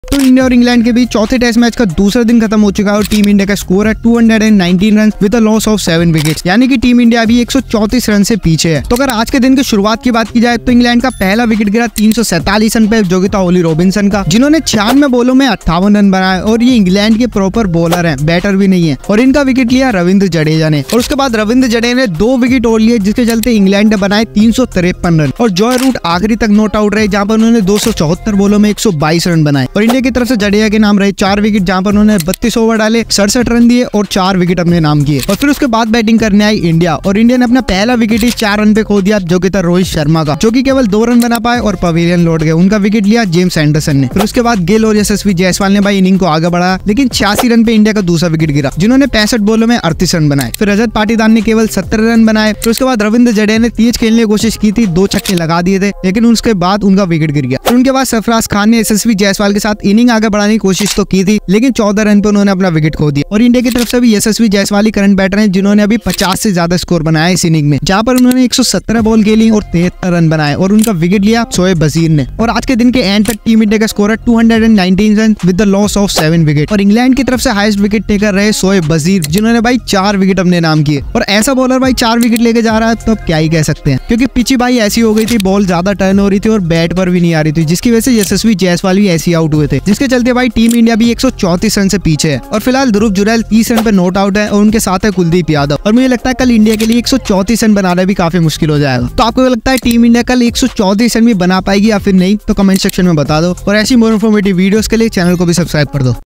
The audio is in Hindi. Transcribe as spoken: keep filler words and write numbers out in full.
तो इंडिया और इंग्लैंड के बीच चौथे टेस्ट मैच का दूसरा दिन खत्म हो चुका है और टीम इंडिया का स्कोर है दो सौ उन्नीस run with a loss of seven wickets, यानी कि टीम इंडिया अभी एक सौ चौंतीस रन से पीछे है। तो अगर आज के दिन की शुरुआत की बात की जाए तो इंग्लैंड का पहला विकेट गिरा तीन सौ सैंतालीस रन पे, जो कि था ओली रॉबिन्सन का, जिन्होंने छियानवे बोलों में अट्ठावन रन बनाए। और ये इंग्लैंड के प्रॉपर बॉलर है, बैटर भी नहीं है। और इनका विकेट लिया रविंद्र जडेजा ने, और उसके बाद रविंद्र जडेजा ने दो विकेट और लिए, जिसके चलते इंग्लैंड ने बनाए तीन सौ तिरपन रन। और जॉय रूट आखिरी तक नॉट आउट रहे, जहाँ पर उन्होंने दो सौ चौहत्तर बोलों में एक सौ बाईस रन बनाए। और इंडिया की तरफ से जडेजा के नाम रहे चार विकेट, जहां पर उन्होंने बत्तीस ओवर डाले, सड़सठ रन दिए और चार विकेट अपने नाम किए। और फिर उसके बाद बैटिंग करने आई इंडिया, और इंडिया ने अपना पहला विकेट ही चार रन पे खो दिया, जो कि था रोहित शर्मा का, जो कि केवल दो रन बना पाए और पवेलियन लौट गए। उनका विकेट लिया जेम्स एंडरसन ने। फिर उसके बाद गिल और यशस्वी जायसवाल ने भाई इनिंग को आगे बढ़ाया, लेकिन छियासी रन पे इंडिया का दूसरा विकेट गिरा, जिन्होंने पैंसठ बोलों में अड़तीस रन बनाए। फिर रजत पाटीदार ने केवल सत्तर रन बनाए। फिर उसके बाद रविंद्र जडेजा ने तेज खेलने की कोशिश की थी, दो छक्के लगा दिए थे, लेकिन उसके बाद उनका विकेट गिर गया। फिर उनके बाद सरफराज खान ने यशस्वी जायसवाल के साथ इनिंग आगे बढ़ाने की कोशिश तो की थी, लेकिन चौदह रन पे उन्होंने अपना विकेट खो दिया। और इंडिया की तरफ से भी यशस्वी जायसवाल ही करंट बैटर हैं, जिन्होंने अभी पचास से ज्यादा स्कोर बनाया इस इनिंग में, जहां पर उन्होंने एक सौ सत्रह बॉल खेली और तिहत्तर रन बनाए, और उनका विकेट लिया शोएब वजीर ने। और आज के दिन के एंड तक टीम इंडिया का स्कोर है दो सौ उन्नीस run with the loss of seven wicket. और इंग्लैंड की तरफ से हाईएस्ट विकेट टेकर रहे शोएब वजीर, जिन्होंने भाई चार विकेट अपने नाम किए। और ऐसा बॉलर भाई चार विकेट लेके जा रहा है तो अब क्या ही कह सकते हैं, क्योंकि पिची भाई ऐसी हो गई थी, बॉल ज्यादा टर्न हो रही थी और बैट पर भी नहीं आ रही थी, जिसकी वजह से यशस्वी जायसवाल भी ऐसी आउट हुए थे, जिसके चलते भाई टीम इंडिया भी एक सौ चौंतीस रन से पीछे है। और फिलहाल ध्रुव जुरैल तीस रन पे नॉट आउट है, और उनके साथ है कुलदीप यादव। और मुझे लगता है कल इंडिया के लिए एक सौ चौंतीस रन बनाना भी काफी मुश्किल हो जाएगा। तो आपको लगता है टीम इंडिया कल एक सौ चौंतीस रन भी बना पाएगी या फिर नहीं, तो कमेंट सेक्शन में बता दो। और ऐसी मोर इन्फॉर्मेटिव वीडियोस के लिए चैनल को भी सब्सक्राइब कर दो।